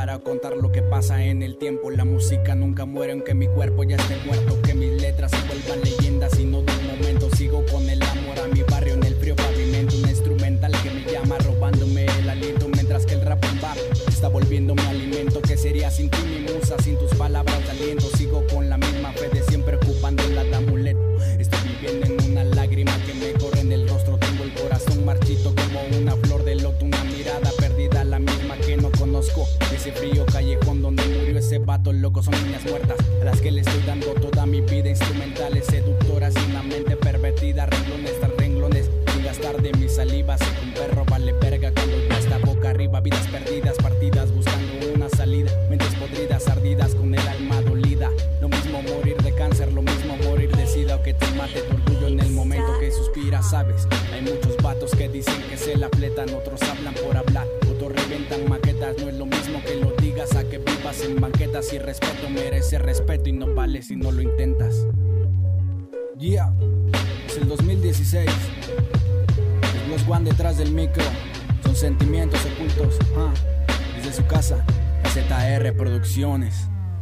para contar lo que pasa en el tiempo. La música nunca muere aunque mi cuerpo ya esté muerto. Que mis letras se vuelvan leyendas y no de un momento. Sigo con el amor a mi barrio en el frío pavimento. Un instrumental que me llama robándome el aliento. Mientras que el rap en bar está volviendo mi alimento. ¿Qué sería sin ti mi musa, sin tus palabras de aliento? Sigo con la misma fe de siempre ocupándola de amuleto. Estoy viviendo en una lágrima que me corre en el rostro. Tengo el corazón marchito como una flor de loto. Una mirada perdida, la misma que no conozco. Ese frío callejón donde murió ese vato loco. Son niñas muertas a las que le estoy dando toda mi vida. Instrumentales, seductoras y una mente pervertida. Renglones tras renglones, sin gastar de mi saliva. Sé que un perro vale verga cuando ya está boca arriba. Vidas perdidas, partidas buscando una salida. Mentes podridas, ardidas con el alma dolida. Lo mismo morir de cáncer, lo mismo morir de sida. O que te mate tu orgullo en el momento que suspiras, ¿sabes? Hay muchos vatos que dicen que se la fletan. Otros hablan por hablar, otros reventan maquetas. No es lo mismo que lo digas a que vivas en banquetas. Y respeto merece respeto y no vale si no lo intentas. Yeah, es el 2016. Los One detrás del micro. Son sentimientos ocultos. Desde su casa, ZR Producciones.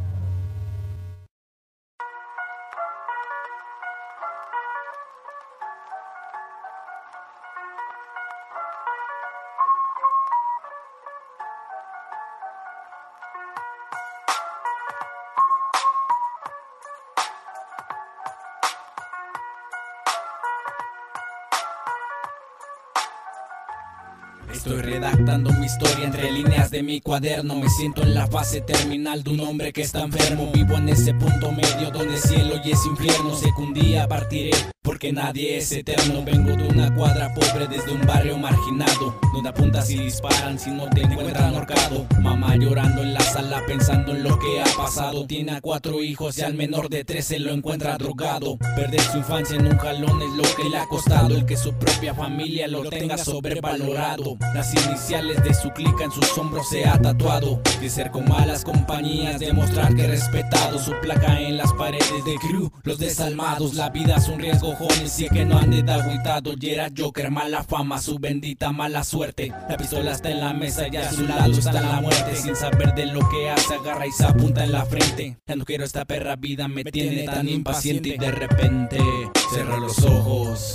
Estoy redactando mi historia entre líneas de mi cuaderno. Me siento en la fase terminal de un hombre que está enfermo. Vivo en ese punto medio donde cielo y es infierno. Sé que un día partiré porque nadie es eterno. Vengo de una cuadra pobre desde un barrio marginado, donde apuntas y disparan si no te encuentran ahorcado. Mamá llorando en la sala pensando en lo que ha pasado. Tiene a 4 hijos y al menor de 13 lo encuentra drogado. Perder su infancia en un jalón es lo que le ha costado. El que su propia familia lo tenga sobrevalorado. Las iniciales de su clica en sus hombros se ha tatuado. De ser con malas compañías, demostrar que respetado. Su placa en las paredes de crew, los desalmados. La vida es un riesgo, jóvenes, y que no ande de agüitado. Y era Joker, mala fama, su bendita mala suerte. La pistola está en la mesa y a su lado está la muerte. Sin saber de lo que hace, agarra y se apunta en la frente. Ya no quiero esta perra vida, me tiene tan impaciente. Y de repente, cerró los ojos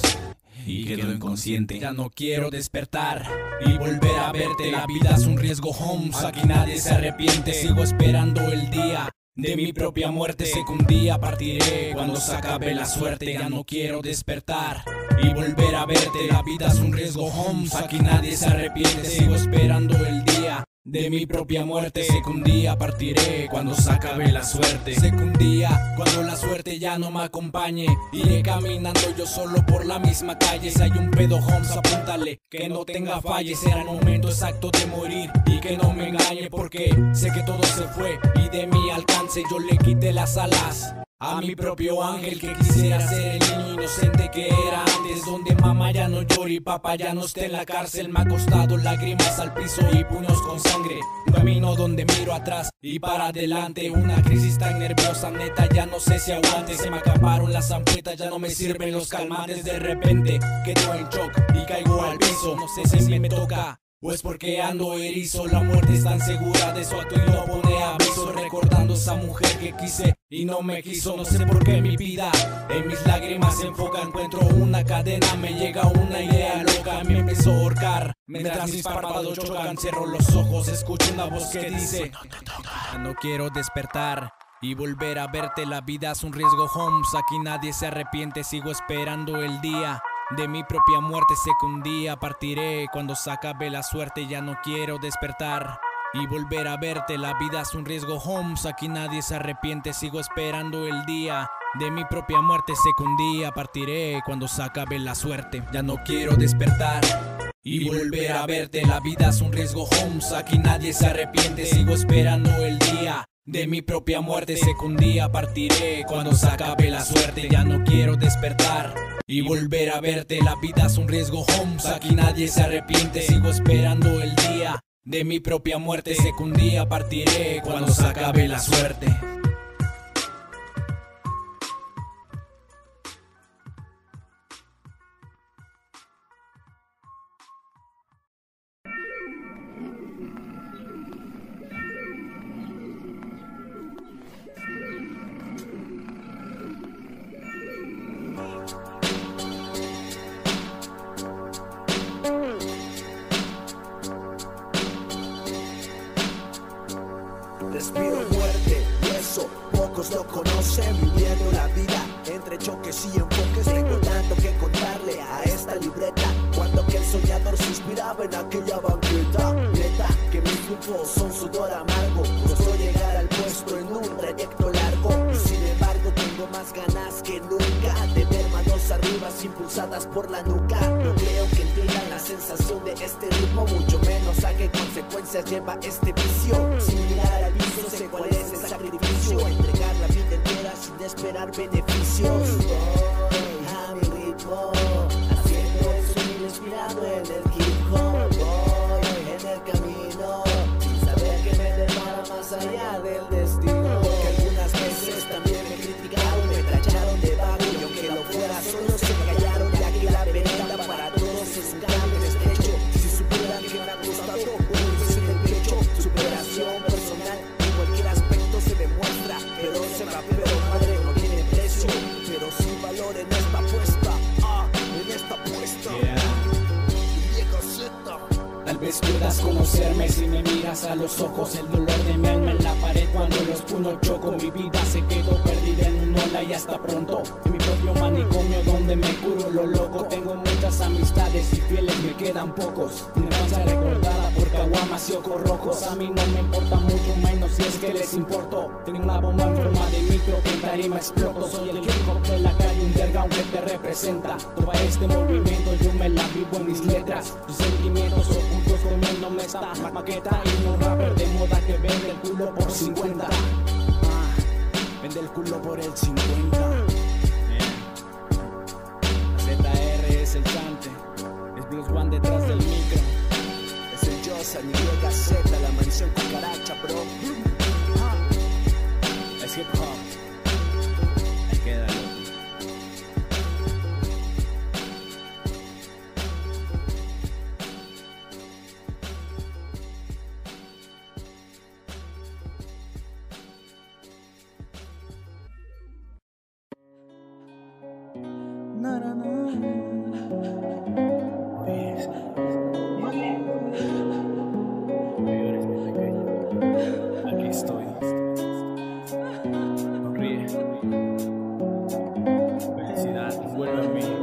y quedó inconsciente. Ya no quiero despertar y volver a verte. La vida es un riesgo, Holmes, aquí nadie se arrepiente. Sigo esperando el día de mi propia muerte. Sé que un día partiré cuando se acabe la suerte. Ya no quiero despertar y volver a verte. La vida es un riesgo, Holmes, aquí nadie se arrepiente. Sigo esperando el día de mi propia muerte. Sé que un día partiré cuando se acabe la suerte. Sé que un día, cuando la suerte ya no me acompañe, iré caminando yo solo por la misma calle. Si hay un pedo, Holmes, apúntale, que no tenga falles. Será el momento exacto de morir y que no me engañe, porque sé que todo se fue y de mi alcance yo le quité las alas a mi propio ángel, que quisiera ser el niño inocente que era antes, donde mamá ya no llora y papá ya no esté en la cárcel. Me ha costado lágrimas al piso y puños con sangre. Un camino donde miro atrás y para adelante. Una crisis tan nerviosa, neta, ya no sé si aguante. Se me acabaron las ampolletas, ya no me sirven los calmantes. De repente quedo en shock y caigo al piso. No sé si me toca o es porque ando erizo. La muerte es tan segura, de su acto y no pone aviso. Recordando esa mujer que quise y no me quiso. No sé por qué mi vida en mis lágrimas se enfoca. Encuentro una cadena, me llega una idea loca. Me empezó a ahorcar mientras mis párpados chocan. Cierro los ojos, escucho una voz que dice: no quiero despertar y volver a verte. La vida es un riesgo, Holmes, aquí nadie se arrepiente. Sigo esperando el día de mi propia muerte. Sé que un día partiré cuando se acabe la suerte. Ya no quiero despertar y volver a verte. La vida es un riesgo, Holmes, aquí nadie se arrepiente. Sigo esperando el día de mi propia muerte. Sé que un día partiré cuando se acabe la suerte. Ya no quiero despertar y volver a verte. La vida es un riesgo, Holmes, aquí nadie se arrepiente. Sigo esperando el día de mi propia muerte. Sé que un día partiré cuando se acabe la suerte. Ya no quiero despertar y volver a verte. La vida es un riesgo, Holmes, aquí nadie se arrepiente. Sigo esperando el día de mi propia muerte. Sé que un día partiré cuando se acabe la suerte. pocos lo conocen, viviendo la vida entre choques y enfoques. Tengo tanto que contarle a esta libreta, cuando aquel soñador se inspiraba en aquella banqueta. Neta, que mis triunfos son sudor amargo, costó llegar al puesto en un trayecto largo. Y sin embargo tengo más ganas que nunca de ver manos arriba impulsadas por la nuca. No creo que entiendan la sensación de este ritmo, mucho menos a qué consecuencias lleva este vicio. Sin mirar al vicio sé cuál es el sacrificio, entregar la vida entera sin esperar beneficios. Voy a mi ritmo, haciendo el sonido inspirado en el hip hop. Voy en el camino, sin saber que me depara más allá del destino. Porque algunas veces también me criticaron, me tacharon de vago, y aunque lo fuera solo se callaron, ya que la vereda para todos es un camino estrecho. Si supieran que me ha costado unirse en el pecho, superación personal en cualquier aspecto se demuestra. Pero ser rapero, madre, no tiene precio, pero sin valor en esta apuesta, en esta apuesta. Vieja Z. Tal vez puedas conocerme si me miras a los ojos. El dolor de mi alma en la pared cuando los puños choco. Mi vida se quedó perdida en un ola y hasta pronto. En mi propio manicomio donde me curo lo loco. Tengo muchas amistades y fieles me quedan pocos. Mi infancia recordada por caguamas y ojos rojos. A mí no me importa mucho menos si es que les importo. Tengo una bomba en forma de micro que en tarima exploto. Soy el hip hop de la calle, un underground que te representa. Todo este movimiento yo me la vivo en mis letras. Tus sentimientos ocultos comiéndome esta maqueta. Y un rapper de moda que vende el culo por 50. Vende el culo por el 50. ZR es el chante, es Blues One detrás del micro. Es el Yosa, ni Z, la mansión cucaracha, bro. Es hip hop. Ahí queda loco. Aquí estoy. Sonríe. Felicidad vuelve a mí.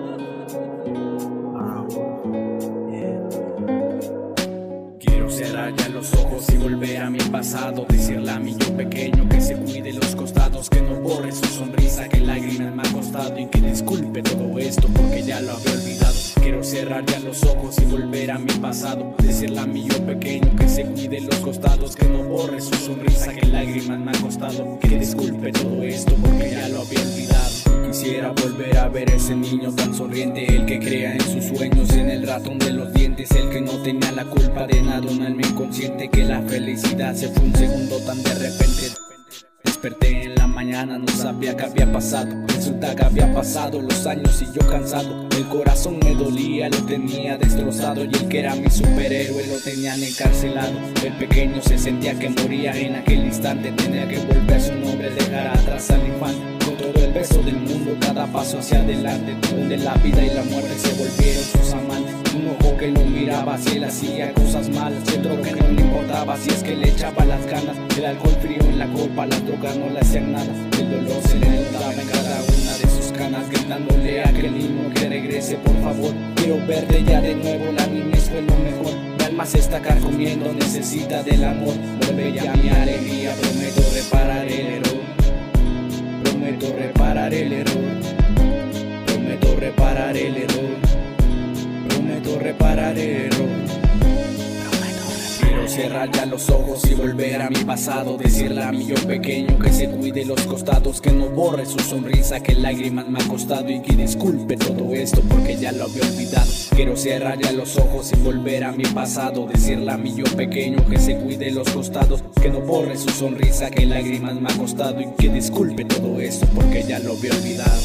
Quiero cerrar ya los ojos y volver a mi pasado. Decirle a mi yo pequeño que se cuide los costados, que no borre su sonrisa, que lágrimas me ha costado, y que disculpe todo esto porque ya lo había olvidado. Quiero cerrar ya los ojos y volver a mi pasado. Decirle a mi yo pequeño que se cuide los costados, que no borre su sonrisa, que lágrimas me ha costado, que disculpe todo esto porque ya lo había olvidado. Quisiera volver a ver ese niño tan sonriente, el que crea en sus sueños, en el ratón de los dientes, el que no tenía la culpa de nada, un alma inconsciente, que la felicidad se fue un segundo tan de repente. Desperté en la mañana, no sabía qué había pasado. Resulta que había pasado los años y yo cansado. El corazón me dolía, lo tenía destrozado, y el que era mi superhéroe lo tenían encarcelado. El pequeño se sentía que moría en aquel instante. Tenía que volver a su nombre, dejar atrás al infante. Con todo el peso del mundo, cada paso hacia adelante, donde la vida y la muerte se volvieron sus amantes. Un ojo que lo miraba si él hacía cosas malas, y otro que no le importaba si es que le echaba las ganas. El alcohol frío en la copa, las drogas no le hacían nada. El dolor se le notaba en cada una de sus canas, gritándole a aquel niño que regrese por favor. Quiero verte ya de nuevo, la niñez fue lo mejor. Mi alma se está carcomiendo, necesita del amor. Vuelve ya mi alegría, prometo reparar el error. Prometo reparar el error. Prometo reparar el error. Prometo reparar el error. Quiero cerrar ya los ojos y volver a mi pasado. Decirle a mi yo pequeño que se cuide los costados, que no borre su sonrisa, que lágrimas me ha costado, y que disculpe todo esto porque ya lo había olvidado. Quiero cerrar ya los ojos y volver a mi pasado. Decirle a mi yo pequeño que se cuide los costados, que no borre su sonrisa, que lágrimas me ha costado, y que disculpe todo esto porque ya lo había olvidado.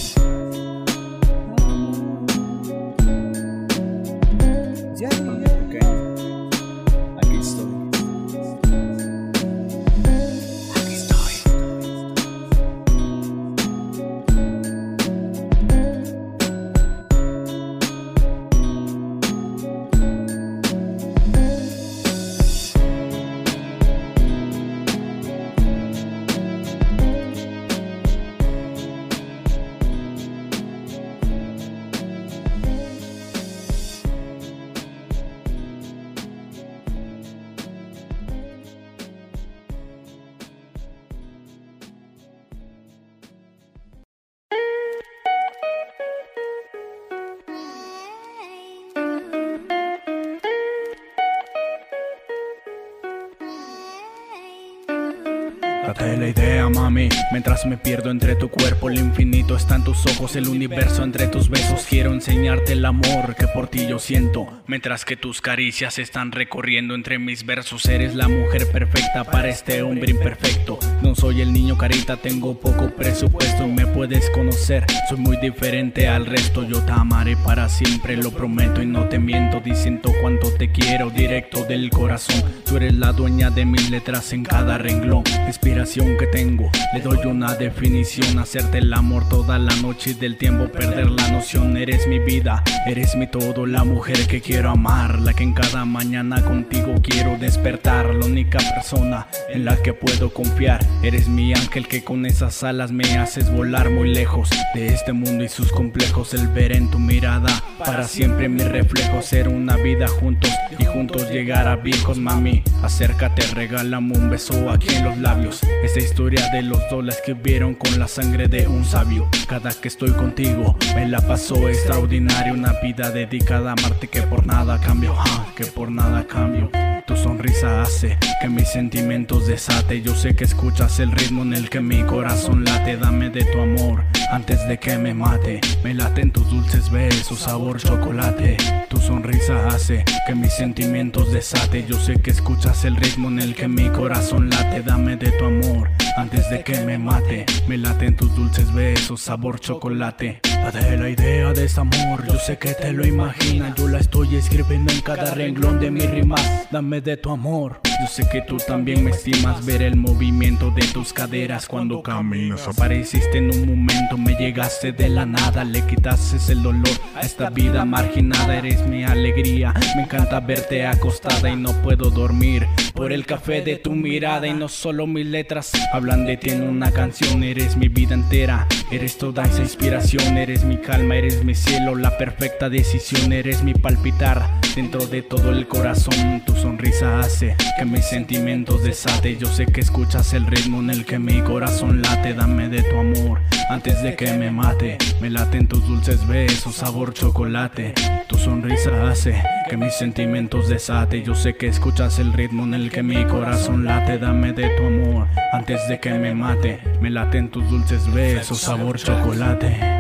Date la idea, mami, mientras me pierdo entre tu cuerpo. El infinito está en tus ojos, el universo entre tus besos. Quiero enseñarte el amor que por ti yo siento, mientras que tus caricias están recorriendo entre mis versos. Eres la mujer perfecta para este hombre imperfecto. No soy el niño carita, tengo poco presupuesto y me puedes conocer, soy muy diferente al resto. Yo te amaré para siempre, lo prometo y no te miento, diciendo cuánto te quiero directo del corazón. Tú eres la dueña de mis letras en cada renglón. Inspiración que tengo, le doy una definición: hacerte el amor toda la noche y del tiempo perder la noción. Eres mi vida, eres mi todo, la mujer que quiero amar, la que en cada mañana contigo quiero despertar, la única persona en la que puedo confiar. Eres mi ángel que con esas alas me haces volar muy lejos de este mundo y sus complejos. El ver en tu mirada para siempre mi reflejo, ser una vida juntos y juntos llegar a viejos. Mami, acércate, regálame un beso aquí en los labios. Esta historia de los dos la escribieron con la sangre de un sabio. Cada que estoy contigo me la paso extraordinario, una vida dedicada a amarte que por nada cambio, que por nada cambio. Tu sonrisa hace que mis sentimientos desate. Yo sé que escuchas el ritmo en el que mi corazón late. Dame de tu amor antes de que me mate. Me laten tus dulces besos, sabor chocolate. Tu sonrisa hace que mis sentimientos desate. Yo sé que escuchas el ritmo en el que mi corazón late. Dame de tu amor antes de que me mate. Me laten tus dulces besos, sabor chocolate. Date la idea de este amor, yo sé que te lo imaginas. Yo la estoy escribiendo en cada renglón de mis rimas. Dame de tu amor, yo sé que tú también me estimas. Ver el movimiento de tus caderas cuando caminas. Apareciste en un momento, me llegaste de la nada. Le quitaste el dolor a esta vida marginada. Eres mi alegría, me encanta verte acostada y no puedo dormir por el café de tu mirada. Y no solo mis letras hablan de ti en una canción. Eres mi vida entera, eres toda esa inspiración. Eres mi calma, eres mi cielo, la perfecta decisión. Eres mi palpitar dentro de todo el corazón. Tu sonrisa hace que mis sentimientos desate. Yo sé que escuchas el ritmo en el que mi corazón late. Dame de tu amor antes de que me mate. Me laten tus dulces besos, sabor chocolate. Tu sonrisa hace que mis sentimientos desate. Yo sé que escuchas el ritmo en el que mi corazón late. Dame de tu amor antes de que me mate. Me laten tus dulces besos, sabor chocolate.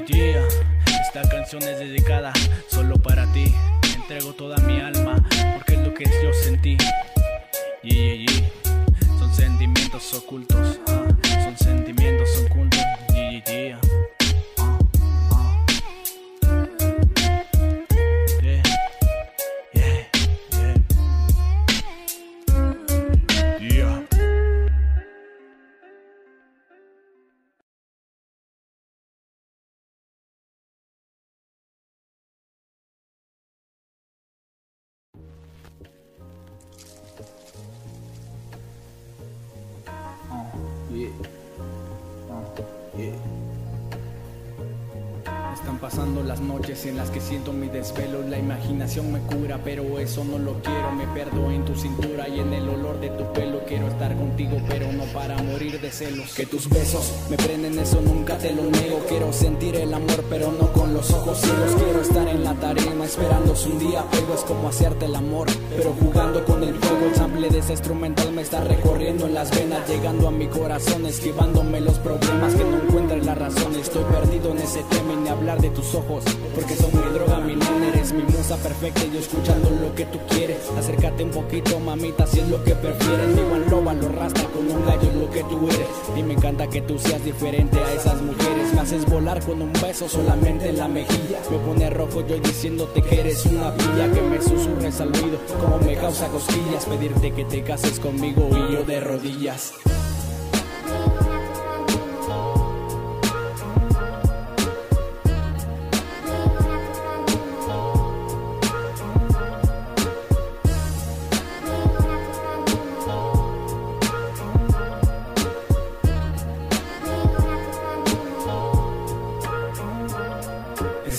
Esta canción es dedicada solo para ti. Entrego toda mi alma porque es lo que yo sentí. Son sentimientos ocultos, son sentimientos ocultos. Están pasando las noches en las que siento mi desvelo. La imaginación me cura, pero eso no lo quiero. Me pierdo en tu cintura y en el olor de tu pelo. Quiero estar contigo, pero no para morir de celos. Que tus besos me prenden, eso nunca te lo niego. Quiero sentir el amor, pero no con los ojos ciegos. Quiero estar en la tarima esperando si un día pego. Es como hacerte el amor, pero jugando con el fuego. El sample de ese instrumental me está recorriendo en las venas, llegando a mi corazón, esquivándome los problemas que no encuentro la razón. Estoy perdido en ese tema y ni hablar de tus ojos, porque son mi droga, mi nena. Eres mi musa perfecta y yo escuchando lo que tú quieres. Acércate un poquito, mamita, si es lo que prefieres. Digo en loba, lo rasta con un gallo, es lo que tú eres. Y me encanta que tú seas diferente a esas mujeres. Me haces volar con un beso solamente en la mejilla. Me pone rojo yo diciéndote que eres una villa. Que me susurres al oído como me causa cosquillas. Pedirte que te cases conmigo y yo de rodillas.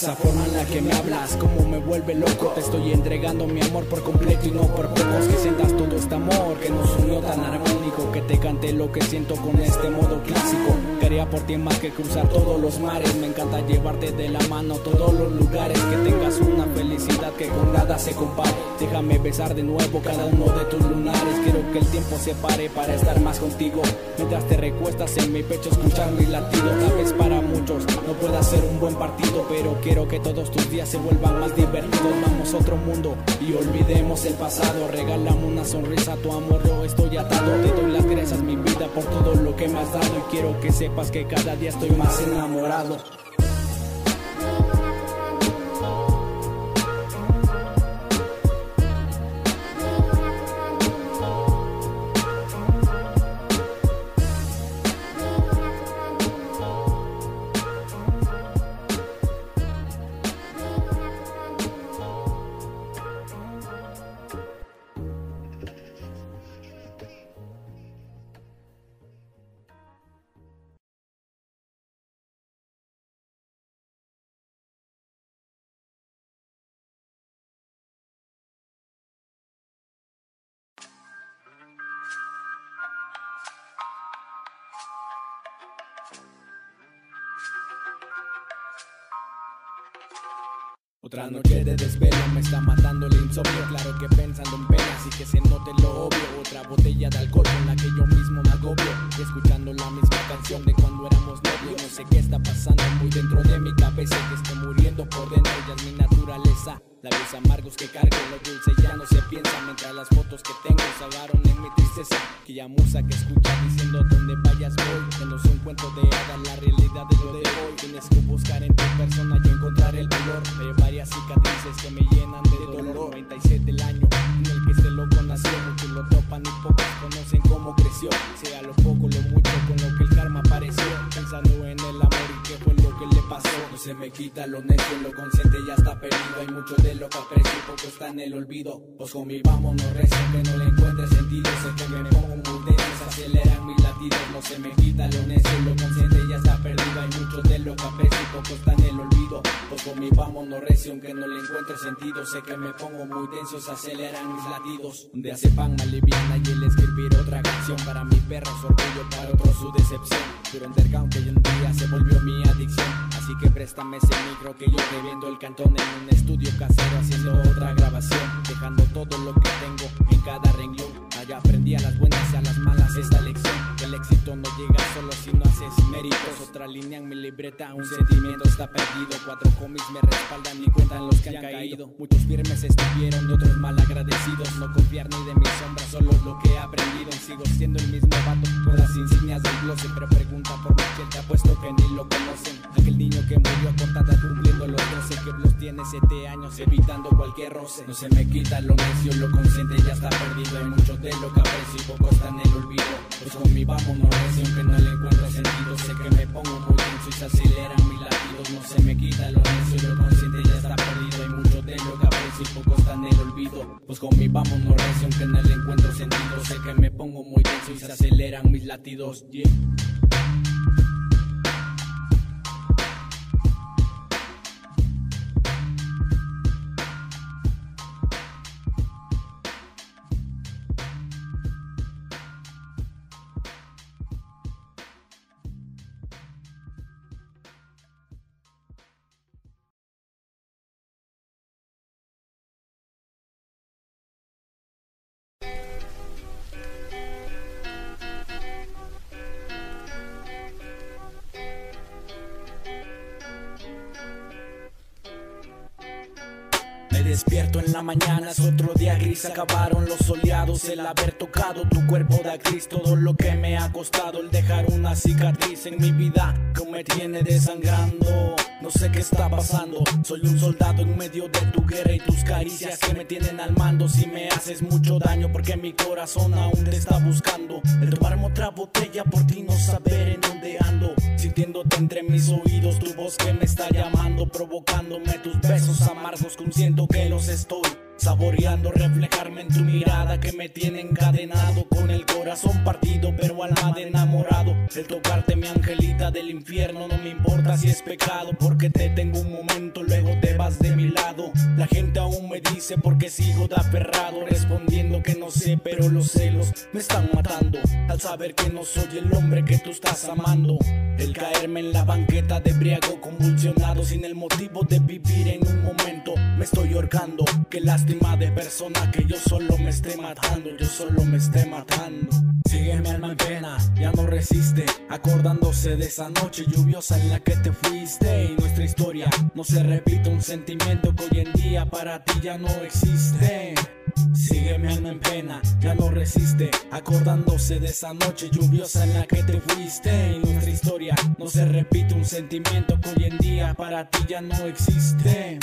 Esa forma en la que me hablas, como me vuelve loco. Te estoy entregando mi amor por completo y no por pocos. Que sientas todo este amor que nos unió tan armónico. Que te cante lo que siento con este modo clásico. Quería por ti más que cruzar todos los mares. Me encanta llevarte de la mano a todos los lugares. Que tengas una felicidad que con nada se compare. Déjame besar de nuevo cada uno de tus lunares. Quiero que el tiempo se pare para estar más contigo. Mientras te recuestas en mi pecho, escuchar mis latidos. Tal vez para muchos no pueda ser un buen partido, pero quiero que todos tus días se vuelvan más divertidos. Vamos a otro mundo y olvidemos el pasado. Regálame una sonrisa, tu amor, yo estoy atado. Te doy las gracias, mi vida, por todo lo que me has dado. Y quiero que sepas que cada día estoy más enamorado. Otra noche de desvelo me está matando el insomnio. Claro que pensando en penas y que se note lo obvio. Otra botella de alcohol con la que yo mismo me agobio. Escuchando la misma canción de cuando éramos novios. No sé qué está pasando muy dentro de mi cabeza. Que estoy muriendo por dentro, ya es mi naturaleza. Labios amargos que cargo, lo dulce ya no se piensa. Mientras las fotos que tengo se ahogaron en mi tristeza. Aquella musa que escucha diciendo donde vayas voy. Que no es un cuento de hadas, la realidad de lo de hoy. Tienes que buscar en tu persona y encontrar el dolor. Hay varias cicatrices que me llenan de dolor. 97 el año en el que este loco nació. Muchos lo topan y pocos conocen cómo creció. Sea lo poco, lo mucho con lo que el karma apareció. Pensando en el amor y qué fue lo que le pasó. No se me quita lo necio, lo consciente ya está perdido. Hay mucho de lo que aprecio y poco está en el olvido. Pues homie, vámonos recio, que no le encuentre sentido. Sé que me pongo muy denso, se aceleran mis latidos. No se me quita lo necio, lo consciente ya está perdido. Hay mucho de lo que aprecio y poco está en el olvido. Pues homie, vámonos recio, aunque no le encuentre sentido. Sé que me pongo muy denso, se aceleran mis latidos. Un día se pan aliviana y el escribir otra canción. Para mi perro es orgullo, para otros su decepción. Pero underground que hoy en día se volvió mi adicción. Así que préstame ese micro que yo te vendo el cantón en un estudio casero haciendo otra grabación. Dejando todo lo que tengo en cada renglón. Allá aprendí a las buenas y a las malas esta lección. Que el éxito no llega solo si no haces méritos. Otra línea en mi libreta, un sentimiento está perdido. 4 homies me respaldan y cuentan los que han caído. Muchos firmes estuvieron y otros mal agradecidos. No confiar ni de mis sombras, solo lo que he aprendido. Sigo siendo el mismo vato con las insignias del glossy. Pero pregunta por Michel, te apuesto que ni lo conocen. Aquel niño que murió a cortada cumpliendo los 12. Que Blues tiene 7 años evitando cualquier roce. No se me quita lo necio, lo consciente ya está perdido. Hay mucho de lo que aprecio y poco está en el olvido. Pues homie, vámonos recio, aunque no le encuentro sentido. Sé que me pongo muy tenso y se aceleran mis latidos. No se me quita lo necio, lo consciente ya está perdido. Hay mucho de lo que aprecio y poco está en el olvido. Pues homie, vámonos recio, aunque no le encuentro sentido. Sé que me pongo muy tenso y se aceleran mis latidos. Yeah. Me despierto en la mañana, es otro día gris. Acabaron los soleados, el haber tocado tu cuerpo da gris. Todo lo que me ha costado el dejar una cicatriz en mi vida que me tiene desangrando. No sé qué está pasando, soy un soldado en medio de tu guerra y tus caricias que me tienen al mando. Si me haces mucho daño porque mi corazón aún te está buscando. El tomarme otra botella por ti, no saber en dónde ando. Sintiéndote entre mis oídos, tu voz que me está llamando, provocándome tus besos amargos, consciente que los estoy saboreando, reflejarme en tu mirada que me tiene encadenado, con el corazón partido pero alma de enamorado. El tocarte mi angelita del infierno no me importa si es pecado, porque te tengo un momento, luego te vas de mi lado. La gente aún me dice porque sigo de aferrado, respondiendo que no sé, pero los celos me están matando al saber que no soy el hombre que tú estás amando. El caerme en la banqueta de embriago convulsionado, sin el motivo de vivir en un momento, me estoy ahorcando. Qué lástima de persona que yo solo me esté matando, yo solo me esté matando. Sigue mi alma en pena, ya no resiste, acordándose de esa noche lluviosa en la que te fuiste. Y nuestra historia no se repite, un sentimiento que hoy en día para ti ya no existe. Sigue mi alma en pena, ya no resiste, acordándose de esa noche lluviosa en la que te fuiste. Y nuestra historia no se repite, un sentimiento que hoy en día para ti ya no existe.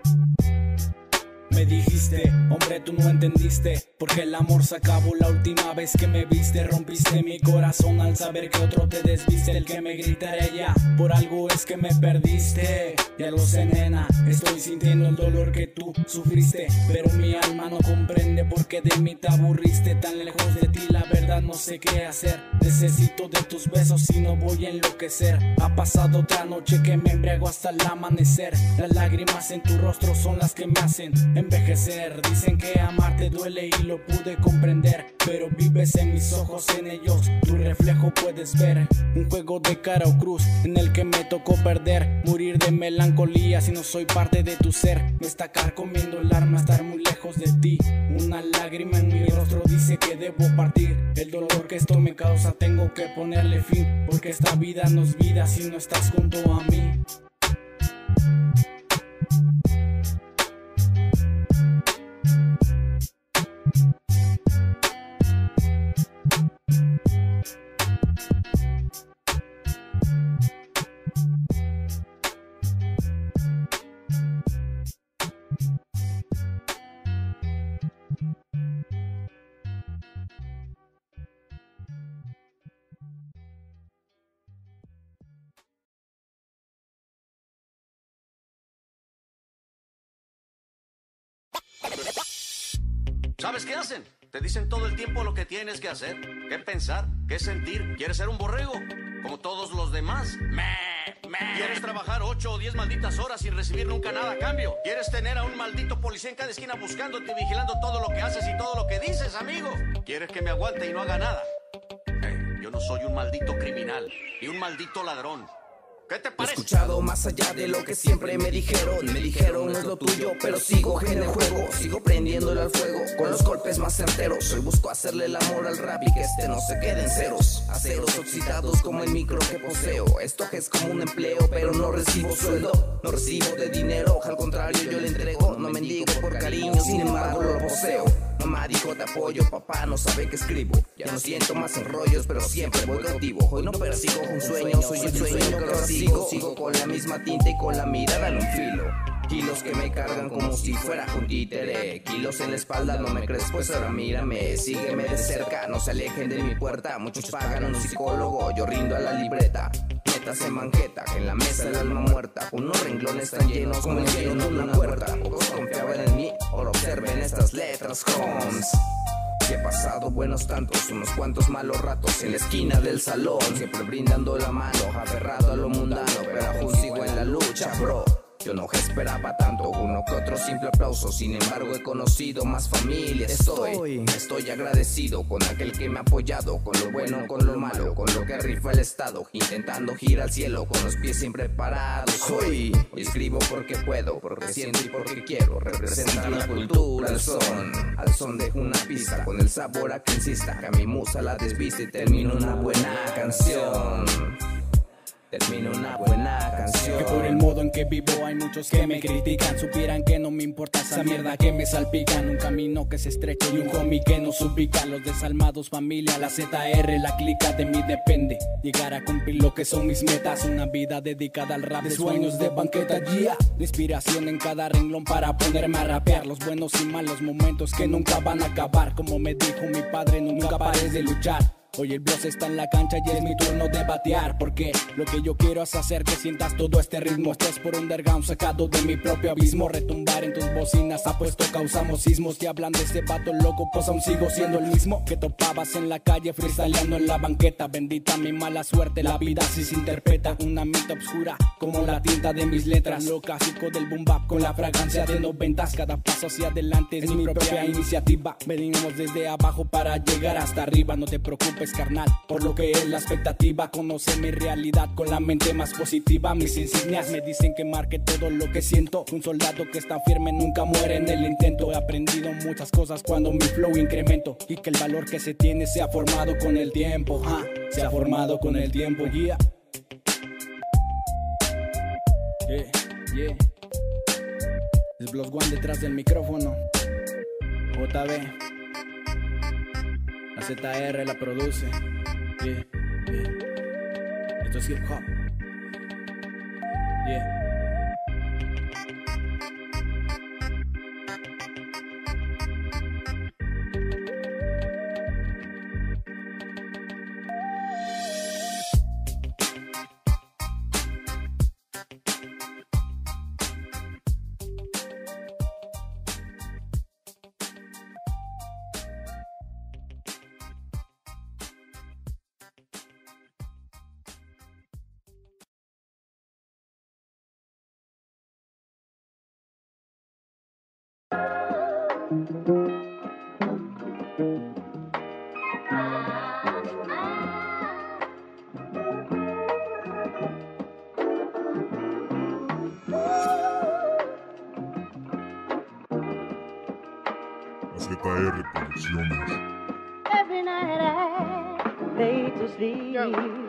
Me dijiste, hombre, tú no entendiste, porque el amor se acabó la última vez que me viste. Rompiste mi corazón al saber que otro te desviste. El que me gritaré ya, por algo es que me perdiste. Ya lo sé, nena, estoy sintiendo el dolor que tú sufriste, pero mi alma no comprende por qué de mí te aburriste. Tan lejos de ti, la verdad no sé qué hacer. Necesito de tus besos y no voy a enloquecer. Ha pasado otra noche que me embriago hasta el amanecer. Las lágrimas en tu rostro son las que me hacen envejecer. Dicen que amarte duele y lo pude comprender, pero vives en mis ojos, en ellos tu reflejo puedes ver. Un juego de cara o cruz en el que me tocó perder, morir de melancolía si no soy parte de tu ser. Me está carcomiendo el alma estar muy lejos de ti. Una lágrima en mi rostro dice que debo partir. El dolor que esto me causa tengo que ponerle fin, porque esta vida no es vida si no estás junto a mí. ¿Sabes qué hacen? Te dicen todo el tiempo lo que tienes que hacer, qué pensar, qué sentir. ¿Quieres ser un borrego? Como todos los demás. ¿Quieres trabajar 8 o 10 malditas horas sin recibir nunca nada a cambio? ¿Quieres tener a un maldito policía en cada esquina buscándote y vigilando todo lo que haces y todo lo que dices, amigo? ¿Quieres que me aguante y no haga nada? Yo no soy un maldito criminal ni un maldito ladrón. ¿Qué te parece? He escuchado más allá de lo que siempre me dijeron. Me dijeron no es lo tuyo, pero sigo en el juego. Sigo prendiéndole al fuego con los golpes más certeros. Hoy busco hacerle el amor al rap y que este no se quede en ceros. Aceros oxidados como el micro que poseo. Esto es como un empleo, pero no recibo sueldo. No recibo de dinero, al contrario yo le entrego. No mendigo por cariño, sin embargo lo poseo. Mamá dijo te apoyo, papá no sabe que escribo. Ya no siento más enrollos, pero siempre voy cautivo. Hoy no persigo un sueño, soy el sueño que persigo. Sigo con la misma tinta y con la mirada en un filo. Kilos que me cargan como si fuera un títere. Kilos en la espalda, no me crees, pues ahora mírame. Sígueme de cerca, no se alejen de mi puerta. Muchos pagan a un psicólogo, yo rindo a la libreta. Metas en banqueta, que en la mesa el alma muerta. Unos renglones tan llenos como el lleno de una puerta. Pocos confiaban en mí, ahora observen estas letras, Holmes. Que he pasado buenos tantos, unos cuantos malos ratos en la esquina del salón, siempre brindando la mano, aferrado a lo mundano, pero aún sigo en la lucha, bro. Yo no esperaba tanto, uno que otro simple aplauso. Sin embargo he conocido más familia. Estoy agradecido con aquel que me ha apoyado, con lo bueno, con lo malo, con lo que rifa el estado, intentando girar al cielo con los pies siempre parados. Hoy escribo porque puedo, porque siento y porque quiero representar la cultura al son de una pista, con el sabor a que insista, que a mi musa la desviste y termino una buena canción. Termino una buena canción. Que por el modo en que vivo hay muchos que me critican. Supieran que no me importa esa mierda que me salpican. Un camino que es estrecho y un homie que nos ubica. Los desalmados, familia, la ZR, la clica de mí depende. Llegar a cumplir lo que son mis metas. Una vida dedicada al rap, de sueños de banqueta, yeah. De inspiración en cada renglón para ponerme a rapear. Los buenos y malos momentos que nunca van a acabar. Como me dijo mi padre, nunca pares de luchar. Hoy el boss está en la cancha y es mi turno de batear, porque lo que yo quiero es hacer que sientas todo este ritmo. Estés por underground sacado de mi propio abismo. Retumbar en tus bocinas, apuesto causamos sismos. Y hablan de ese vato loco, pues aún sigo siendo el mismo que topabas en la calle freestyleando en la banqueta. Bendita mi mala suerte, la vida así se interpreta. Una mitad oscura como la tinta de mis letras. Lo clásico del boom bap con la fragancia de 90s. Cada paso hacia adelante es mi propia iniciativa. Venimos desde abajo para llegar hasta arriba. No te preocupes, carnal, por lo que es la expectativa. Conoce mi realidad con la mente más positiva. Mis insignias me dicen que marque todo lo que siento. Un soldado que está firme nunca muere en el intento. He aprendido muchas cosas cuando mi flow incremento, y que el valor que se tiene se ha formado con el tiempo, se ha formado con el tiempo, yeah. Es Bloss One detrás del micrófono. JB, la ZR la produce. Esto es hip hop. ZR Producciones. Every night I lay to sleep.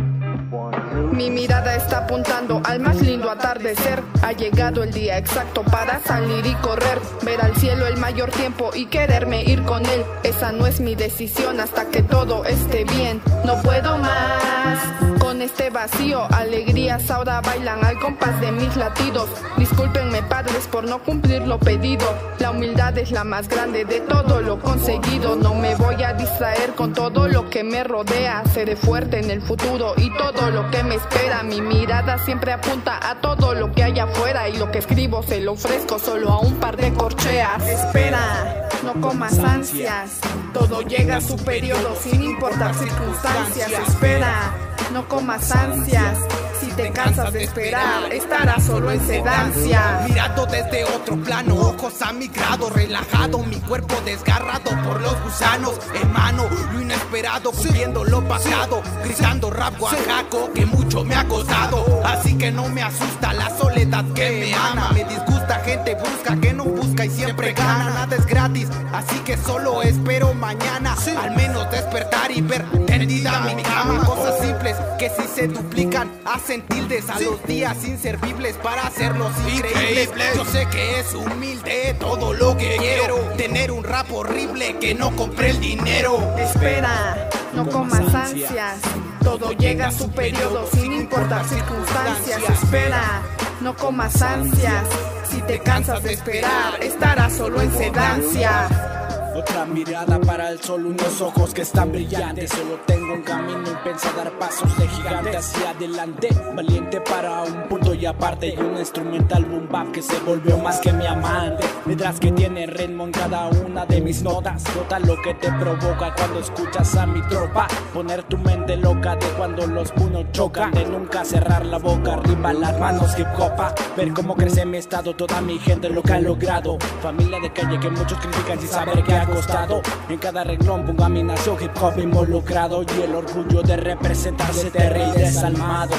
Mi mirada está apuntando al más lindo atardecer. Ha llegado el día exacto para salir y correr, ver al cielo el mayor tiempo y quererme ir con él. Esa no es mi decisión hasta que todo esté bien. No puedo más con este vacío. Alegrías ahora bailan al compás de mis latidos. Discúlpenme, padres, por no cumplir lo pedido. La humildad es la más grande de todo lo conseguido. No me voy a distraer con todo lo que me rodea. Seré fuerte en el futuro y todo lo que me espera. Mi mirada siempre apunta a todo lo que hay afuera, y lo que escribo se lo ofrezco solo a un par de corcheas. Espera, no comas ansias, todo llega a su periodo sin importar circunstancias. Espera, no comas ansias, si te cansas de esperar, estarás solo en sedancia. Mirando desde otro plano, ojos a mi grado, relajado, mi cuerpo desgarrado por los gusanos. Emano lo inesperado, cumpliendo lo pasado, gritando rap oaxaco que mucho me ha costado. Así que no me asusta la soledad que me ama. Me disgusta gente busca que no busca y siempre gana. Nada es gratis, así que solo espero mañana al menos despertar y ver tendida mi cama. Cosas simples que si se duplican hacen tildes a los días inservibles para hacerlos increíbles. Yo sé que es humilde todo lo que quiero, tener un rap horrible que no compré el dinero. Espera, no comas ansias, todo llega a su periodo sin importar circunstancias. Espera, no comas ansias, si te cansas de esperar, estarás solo en sedancia. Otra mirada para el sol, unos ojos que están brillantes. Solo tengo un camino y pienso dar pasos de gigante hacia adelante. Valiente para un punto y aparte, y un instrumental boom bap que se volvió más que mi amante. Letras que tiene ritmo en cada una de mis notas. Nota lo que te provoca cuando escuchas a mi tropa. Poner tu mente loca de cuando los puños chocan. De nunca cerrar la boca, arriba las manos hip hopa. Ver cómo crece mi estado, toda mi gente lo que ha logrado. Familia de calle que muchos critican sin saber que ha costado. En cada renglón pongo a mi nación hip hop involucrado, y el orgullo de representar CTR y Desalmados.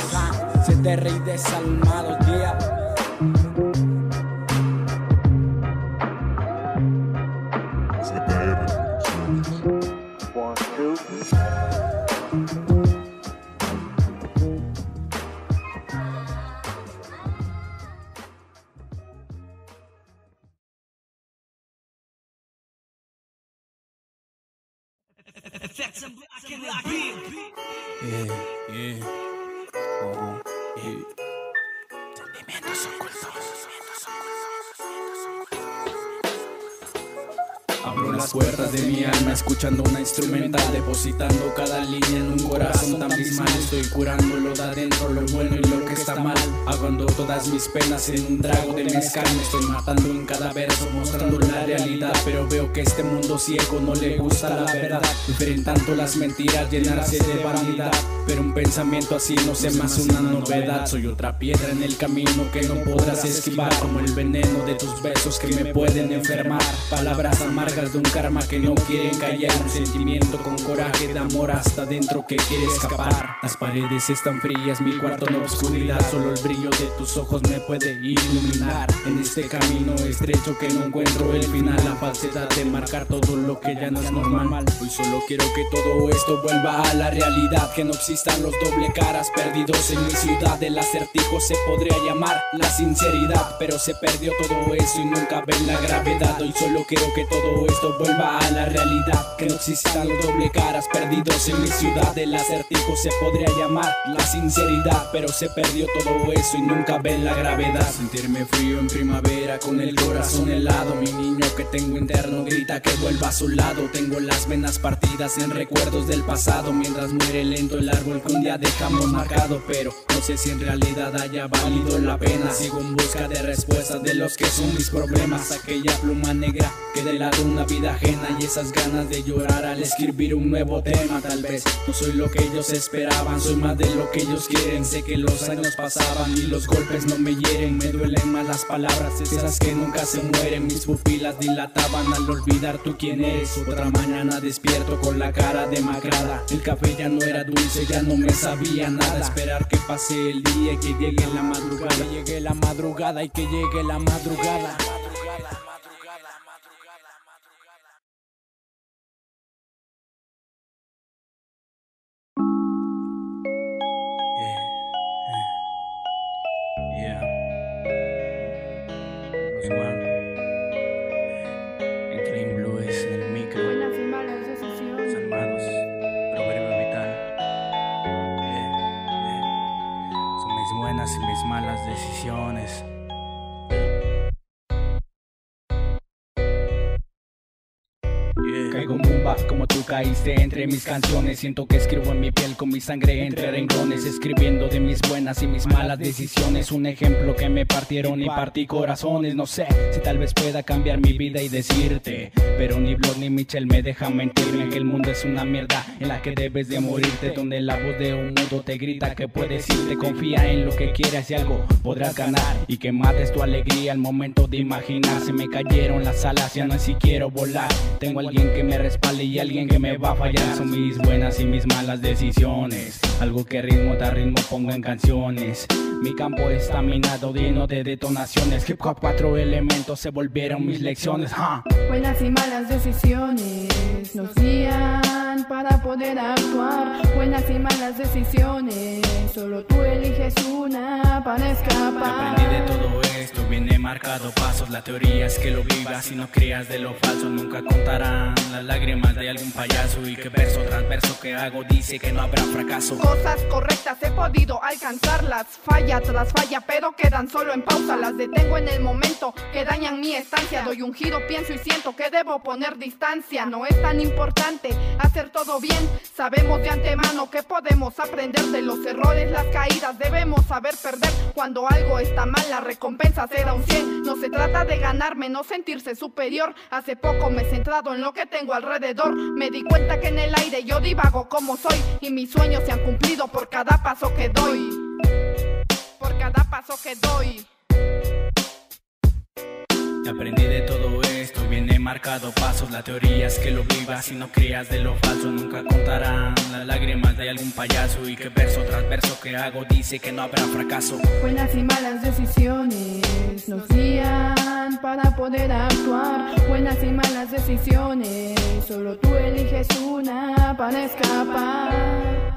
CTR y Desalmados, yeah. ZR Producciones. Sentimientos ocultos. Abro la las puertas de mi alma, escuchando una instrumental, depositando cada línea en un corazón tan abismal. Estoy curando lo de adentro, lo bueno y lo que está mal, ahogando todas mis penas en un trago de mezcal. Me estoy matando en cada verso, mostrando la realidad, pero veo que este mundo ciego no le gusta la verdad. Prefieren tanto las mentiras, llenarse de vanidad, pero un pensamiento así no se me hace una novedad. Soy otra piedra en el camino que no podrás esquivar, como el veneno de tus besos que me pueden enfermar. Palabras amargas de un karma que no quieren callar, un sentimiento con coraje de amor hasta dentro que quiere escapar. Las paredes están frías, mi cuarto en oscuridad, solo el brillo de tus ojos me puede iluminar. En este camino estrecho que no encuentro el final, la falsedad de marcar todo lo que ya no es normal. Hoy solo quiero que todo esto vuelva a la realidad, que no existan los doble caras perdidos en mi ciudad. El acertijo se podría llamar la sinceridad, pero se perdió todo eso y nunca ven la gravedad. Hoy solo quiero que todo esto vuelva a la realidad, que no existan los doble caras perdidos en mi ciudad. El acertijo se podría llamar la sinceridad, pero se perdió todo eso y nunca ven la gravedad. Sentirme frío en primavera con el corazón helado, mi niño que tengo interno grita que vuelva a su lado. Tengo las venas partidas en recuerdos del pasado, mientras muere lento el árbol que un día dejamos marcado, pero no sé si en realidad haya valido la pena. Sigo en busca de respuestas de los que son mis problemas, aquella pluma negra que delata una vida ajena y esas ganas de llorar al escribir un nuevo tema. Tal vez no soy lo que ellos esperaban, soy más de lo que ellos quieren. Sé que los años pasaban y los golpes no me hieren, me duelen más las palabras, esas que nunca se mueren. Mis pupilas dilataban al olvidar tú quién eres. Otra mañana despierto con la cara demacrada, el café ya no era dulce, ya no me sabía nada. Esperar que pase el día y que llegue la madrugada, que llegue la madrugada y que llegue la madrugada. Y mis malas decisiones. Caigo en un buff como tú caíste entre mis canciones. Siento que escribo en mi piel con mi sangre entre renglones, escribiendo de mis buenas y mis malas decisiones. Un ejemplo que me partieron y partí corazones. No sé si tal vez pueda cambiar mi vida y decirte, pero ni Blood ni Michel me dejan mentirme, que el mundo es una mierda en la que debes de morirte, donde la voz de un mudo te grita que puedes irte. Confía en lo que quieras y algo podrás ganar, y que mates tu alegría al momento de imaginar. Se me cayeron las alas, ya no sé si quiero volar. Tengo alguien que me respalde y alguien que me va a fallar. Son mis buenas y mis malas decisiones, algo que ritmo tras ritmo pongo en canciones. Mi campo está minado, lleno de detonaciones. Hip hop 4 elementos se volvieron mis lecciones. Buenas y malas decisiones nos guían para poder actuar. Buenas y malas decisiones, solo tú eliges una para escapar. Aprendí de todo esto, viene marcado pasos. La teoría es que lo vivas y no creas de lo falso. Nunca contarán las lágrimas de algún payaso, y que verso tras verso que hago dice que no habrá fracaso. Cosas correctas he podido alcanzarlas, falla tras falla, pero quedan solo en pausa. Las detengo en el momento que dañan mi estancia. Doy un giro, pienso y siento que debo poner distancia. No es tan importante hacer todo bien, sabemos de antemano que podemos aprender de los errores, las caídas. Debemos saber perder cuando algo está mal, la recompensa será un 100. No se trata de ganarme, no sentirse superior. Hace poco me he centrado en lo que tengo alrededor. Me di cuenta que en el aire yo divago como soy, y mis sueños se han cumplido por cada paso que doy. Por cada paso que doy. Aprendí de todo esto, viene marcado pasos. La teoría es que lo vivas y no creas de lo falso. Nunca contarán las lágrimas de algún payaso, y que verso tras verso que hago dice que no habrá fracaso. Buenas y malas decisiones nos guían para poder actuar. Buenas y malas decisiones, solo tú eliges una para escapar.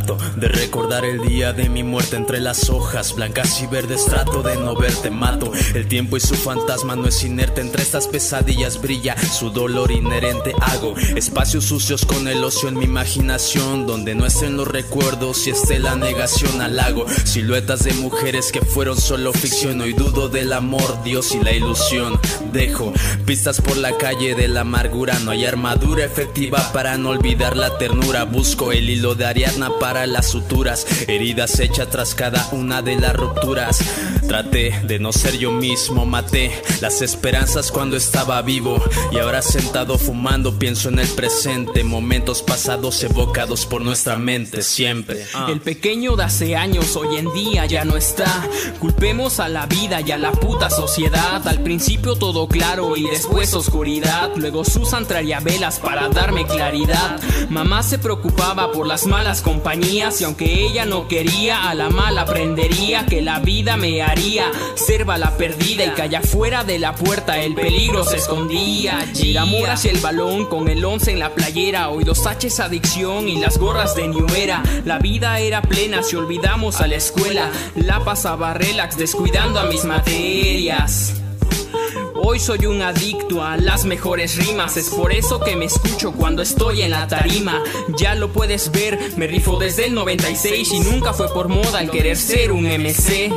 Trato de recordar el día de mi muerte entre las hojas blancas y verdes. Trato de no verte, mato el tiempo y su fantasma no es inerte. Entre estas pesadillas brilla su dolor inherente. Hago espacios sucios con el ocio en mi imaginación, donde no estén los recuerdos y esté la negación. Halago siluetas de mujeres que fueron solo ficción. Hoy dudo del amor, Dios y la ilusión. Dejo pistas por la calle de la amargura. No hay armadura efectiva para no olvidar la ternura. Busco el hilo de Ariadna para las suturas, heridas hechas tras cada una de las rupturas. Traté de no ser yo mismo, maté las esperanzas cuando estaba vivo, y ahora sentado fumando pienso en el presente, momentos pasados evocados por nuestra mente siempre. El pequeño de hace años hoy en día ya no está. Culpemos a la vida y a la puta sociedad. Al principio todo claro y después oscuridad. Luego Susan traía velas para darme claridad. Mamá se preocupaba por las malas compañías, y aunque ella no quería, a la mala aprendería que la vida me haría ser bala perdida, y que allá fuera de la puerta el peligro se escondía. El amor hacia el balón con el 11 en la playera. Hoy 2H's adicción y las gorras de New Era. La vida era plena si olvidamos a la escuela. La pasaba relax descuidando a mis materias. Hoy soy un adicto a las mejores rimas. Es por eso que me escucho cuando estoy en la tarima. Ya lo puedes ver, me rifo desde el 96 y nunca fue por moda el querer ser un MC.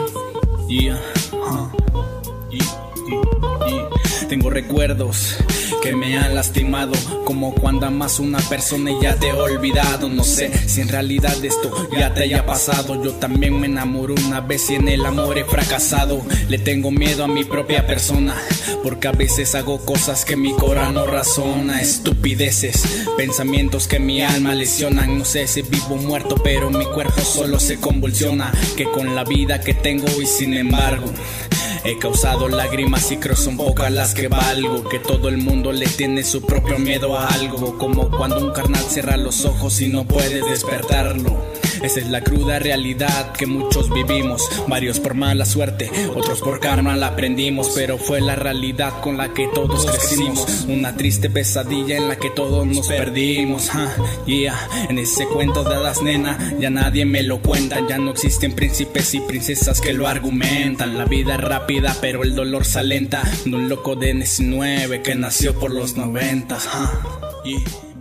Tengo recuerdos que me han lastimado, como cuando amas a una persona y ya te he olvidado. No sé si en realidad esto ya te haya pasado. Yo también me enamoré una vez y en el amor he fracasado. Le tengo miedo a mi propia persona, porque a veces hago cosas que mi corazón no razona. Estupideces, pensamientos que mi alma lesionan. No sé si vivo o muerto, pero mi cuerpo solo se convulsiona. Que con la vida que tengo y sin embargo he causado lágrimas y creo son pocas las que valgo. Que todo el mundo le tiene su propio miedo a algo, como cuando un carnal cierra los ojos y no puede despertarlo. Esa es la cruda realidad que muchos vivimos, varios por mala suerte, otros por karma la aprendimos, pero fue la realidad con la que todos crecimos. Una triste pesadilla en la que todos nos perdimos. En ese cuento de hadas, nena, ya nadie me lo cuenta. Ya no existen príncipes y princesas que lo argumentan. La vida es rápida pero el dolor se alenta, de un loco de 19 que nació por los 90.